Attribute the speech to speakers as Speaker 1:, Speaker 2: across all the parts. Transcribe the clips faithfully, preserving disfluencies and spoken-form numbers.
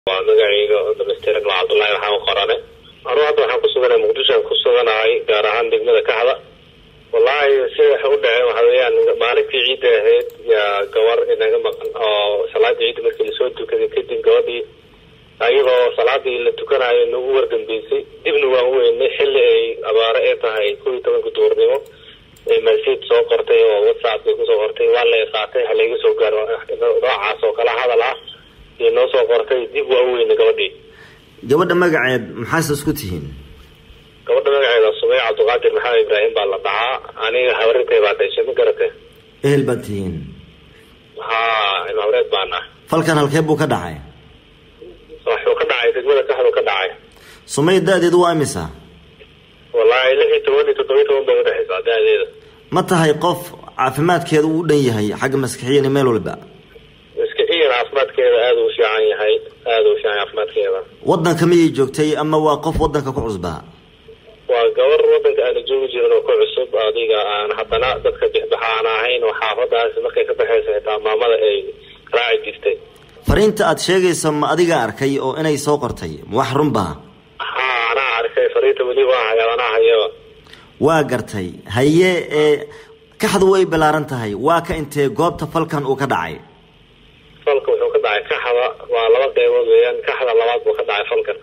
Speaker 1: magacayga dhamaystiran waa Cabdullaahi waxaan u qoranay anuu hadda waxaan ku suganay Muqdisho ku suganahay gaar ahaan degmada Kaxda wallahi si wax u dhacay waxa weeyaan maalintii ciid ahayd ya gawar inaga maqan oo salaadii ciid markii la soo tukaday kadib gabadhii ayadoo salaadii la tukanayo nagu wargambeysay dibna waa weynay xilli ay abaare ay tahay kow iyo toban duurnimo ee masjid soo qortay oo WhatsApp ku soo qortay waa la qaatay haleega soo gaaro noocaas oo kala hadal ah inoo soo qortay dib waa weyn gabadhii
Speaker 2: gabadha magaceed maxaa isku tihiin
Speaker 1: gabadha magaceeda Sumay Cabduqaadir Maxamed Ibrahim baa la dhacaa aniga hawrintay baa dhashay ma garatay
Speaker 2: ehel baad tihiin
Speaker 1: ha ina hawreed baana
Speaker 2: falkan halkee buu ka dhacay
Speaker 1: wuxuu ka dhacay degmada Kaxda ka dhacay
Speaker 2: Sumay daadeedu waa imisa
Speaker 1: wallahi lixdan iyo toban iyo toban bay dhaxaysaa daadeeda
Speaker 2: ma tahay qof caafimaadkeedu u dhan yahay xagga maskaxiyan meel walba
Speaker 1: caafimaadkeeda aad u fiican yahay aad u fiican caafimaadkeeda
Speaker 2: wadanka miyay joogtay ama waa qof wadanka ku cusbaa
Speaker 1: waa gabar wadanka aan joogi jirin oo ku cusub adiga aan hadana dadka bixbaxaan ahayn oo xaafadaas markay ka baxayso xitaa maamada ay raaci jirtay
Speaker 2: fariinta aad sheegayso ma adiga arkay oo inay soo qortay wax run baa
Speaker 1: ha ana arkay fariinta wali waa hayana hayo
Speaker 2: waa gartay haye ee Kaxda way balaaran tahay waa ka intee goobta falkan uu ka dhacay
Speaker 1: falka wuxuu ka dhacay Kaxda waa laba qaybood weeyaan Kaxda labaad buu ka dhacay falkan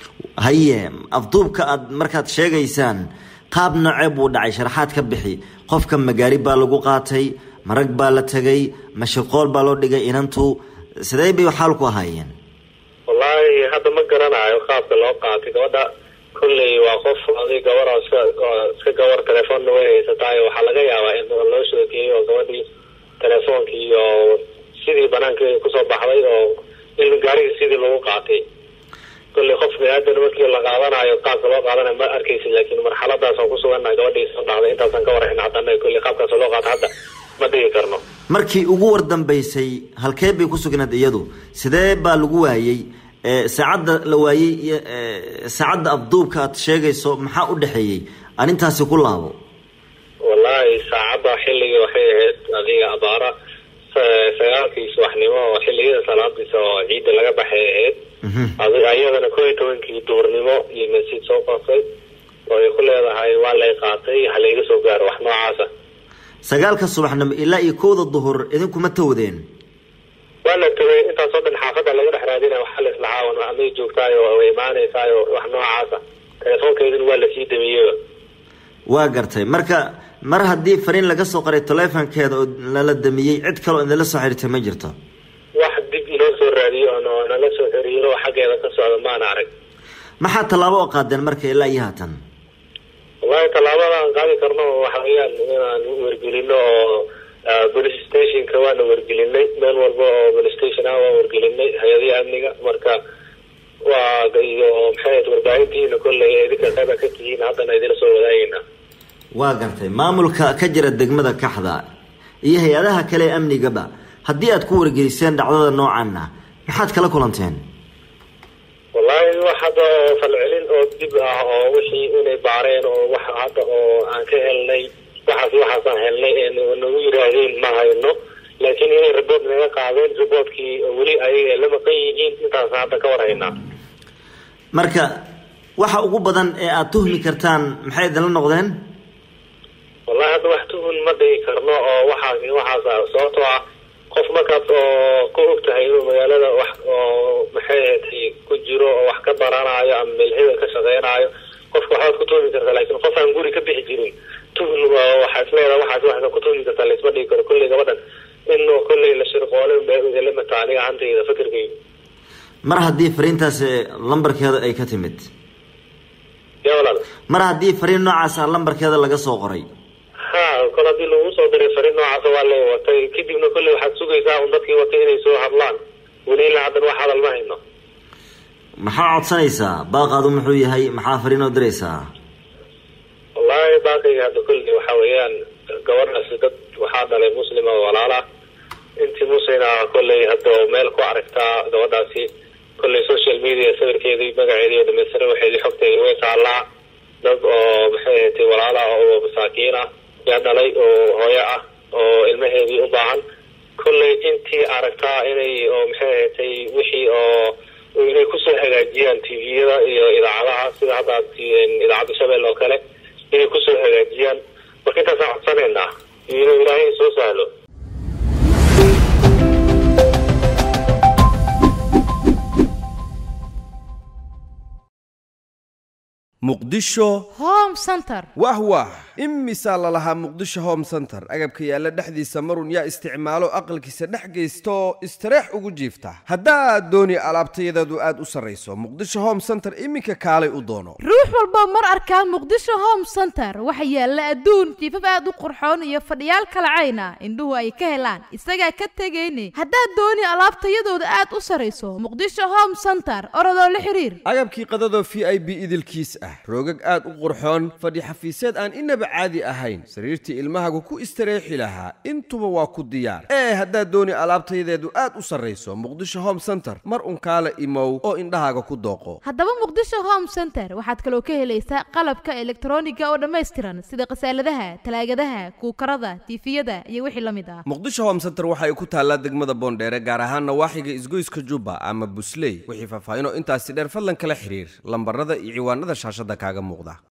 Speaker 2: haye afduubka aad markaad sheegaysaan qaab nooceeb uu dhacay sharaxaad ka bixi qofka magaari baa lagu qaatay marag baa la tagay mashaqool baa loo dhigay inantu sidee bay xal ku ahaayeen
Speaker 1: wallahi hadda ma garanayo qaabka loo qaatay gabadha kullay waa qof adiga gabar oo iska gawar telefoon way haysatay waxa laga yaabaa in loo sheekeeyo gabadhii telefoonki iyo sidii banaanka ku soo baxday oo in gaariga sidii lagu qaatay kulli qof bini'aadan markii la qaadanayo qaabka loo qaadanayo ma arkaysid laakiin marxaladaas oo ku suganay gabadhii soo dhacday intaasan ka warhayn hadana kulli qaabkaas loo qaatay hadda ma dhigi karno
Speaker 2: markii ugu war dambeysay halkee bay ku sugnayd iyadu sidee baa lagu waayay ee saacada la waayay saacada afduubka aad sheegayso maxaa u dhaxeeyay arintaasi ku laabo
Speaker 1: wallahi saacada xilliga waxay ahayd adiga abaara sagaalkii subaxnimo oo xilligii salaadiisa oo ciid laga baxay ahayd adiga ayadana kow iyo tobankii duurnimo iyo masjid soo qortay oo ay ku leedahay waa la qaatay haleega soo gaaro wax noocaas ah
Speaker 2: sagaalka subaxnimo ilaa iyo kowda duhur idinku ma tawdeen
Speaker 1: wala taway inta soo dhan xaafada laga dhaxraadinay waxa la islaawan waa amay joogtay oo way imaanaysaa wax noocaas ah telefoonkeedin waa la sii damiyay
Speaker 2: waa gartay marka mar haddii fariin laga soo qoray telefoonkeeda oo la damiyay cid kale oo la soo xiriirtay ma jirto
Speaker 1: wax dib inoo soo raadiyo oo nala soo xiriiro xageeda ka socdo ma aan arag
Speaker 2: maxaa talaabo oo qaadeen marka ilaa iyo haatan
Speaker 1: wallahi talaabada aan qaadi karno waxa weeyaan inaan wargelino oo police station ka waan wargelinay meel walba oo police station ah waan wargelinay hay'adaha amniga marka waa iyo maxay warbaahintiina kulay idinka qayb ka tihiin hadana idin soo wadaayna
Speaker 2: waa gartay maamulka ka jira degmada Kaxda iyo hay'adaha kale amnigaba haddii aad ku wargeliseen dhacdada noocan ah maxaad kala kulanteen
Speaker 1: wallahi waxa falcelin oo dib ah oo wixii inay baareen oo waxa hadda oo aan ka helnay waxa waxa aan helnay in nagu yiraahdeen ma hayno laakiin inay report naga qaadeen reportkii wali ay lama qayiin intaas hadda ka warayna
Speaker 2: marka waxa ugu badan ee aad tuhmi kartaan maxay idin la noqdeen
Speaker 1: wallahi hadda wax tuhun ma dhigi karno oo waxa waxa sababtoo ah qof markaas oo ku ogtahay inuu magaalada wax oo maxay tahay ku jiro oo wax ka baranayo ama meelheeda ka shaqeynayo qofka waxa ku tuhmi kartaa laakiin qof aan guri ka bixi jirin tuhun waxa isleeyahay waxa waxa ku tuhmi kartaa la isma dhigi karo kulli gabadan inuu kulli la shirqoole baa la mataaniga antayda fikirkayga
Speaker 2: mar haddii fariintaas lambarkeeda ay ka timid
Speaker 1: yaa walaal
Speaker 2: mar haddii fariin noocaas ah lambarkeeda laga soo qoray
Speaker 1: ha kala dii lagu soo diray fariin noocaas waa la watay kadibna kulli waxaad sugaysaa un dadkii watay inay soo hadlaan wali la hadan wax hadal ma hayno
Speaker 2: maxaa codsanaysaa baaqadu muxuu yahay maxaa fariin oo diraysaa
Speaker 1: wallahi baaqayga hadda kulli waxa weeyaan gabarnaas dad waxaa dhalay muslim oo walaala intii musayna kulli hadda meel ku aragtaa gabadhaasi kulli social media sawirkeedii magaceedii dhameystir waxay xogtay way taalaa dad oo maxay tahay walaala oo masaakiin ah yaa dhalay oo hooyo ah oo ilmaheedii u baahan kulli intii aragtaa inay oo maxay tahay wixii oo hagaajiyaan tviyada iyo idaacadaha sida hadda idaacadda Shabeelle oo kale inay ku soo hagaajiyaan marka intaas aan codsanaynaa inuu Ilaahay soo sahlo.
Speaker 3: muqdisho
Speaker 4: home center
Speaker 3: wah wah imisa lalaha muqdisho home center agabka yaala dhaxdiisa marun yaa isticmaalo aqalkiisa dhex geysto istareex ugu jiifta haddaa dooni alaabtayadeedu aad u sareyso muqdisho home center iminka kaalay u doono
Speaker 4: ruux walba mar arkaa muqdisho home center waxa yaala adduun jiifaf aad u qurxoon iyo fadhiyaal kala cayna indhuhu ay ka helaan isaga ka tagaynay haddaa dooni alaabtayadooda aad u sareyso muqdisho home center orodoo la xiriir
Speaker 3: agabkii qadado v I P idilkiis ah roogag aad u qurxoon fadhi xafiiseed aan inaba caadi ahayn sariirtii ilmahagu ku istareexi lahaa intuba waa ku diyaar ee haddaa dooni alaabtayadeedu aad u sarreyso muqdisho home center mar un kaala imow oo indhahaaga ku dooqo
Speaker 4: haddaba muqdisho home center waxaad kaloo ka helaysaa qalabka elektarooniga oo dhammaystiran sida qasaaladaha talaagadaha kuukarada tiifiyada iyo wixii la mid ah
Speaker 3: muqdisho home center waxa ay ku taallaa degmada boondheere gaar ahaan nawaaxiga isgoyska Jubba ama Busley wixii faahfaahin oo intaasi dheer fadlan kala xiriir lambarada iyo ciwaanada shaashada kaaga muuqda